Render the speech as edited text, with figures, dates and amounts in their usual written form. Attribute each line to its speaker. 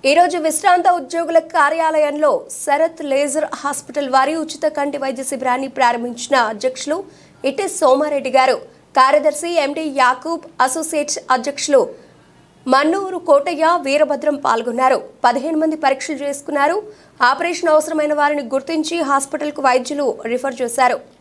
Speaker 1: ఈ రోజు విశ్రాంత ఉద్యోగుల కార్యాలయంలో శరత్ లేజర్ హాస్పిటల్ వారి ఉచిత కంటి వైద్య శిబిరాన్ని ప్రారంభించిన అధ్యక్షులు ఇటి సోమారెడ్డి గారు, కార్యదర్శి ఎండి యాకూబ్, అసోసియేట్ అధ్యక్షులు మన్నూరు కోటయ్య, వీరభద్రం పాల్గొన్నారు. 15 మంది పరీక్షలు చేసుకున్నారు. ఆపరేషన్ అవసరమైన వారిని గుర్తించి హాస్పిటల్కు వైద్యులు రిఫర్ చేశారు.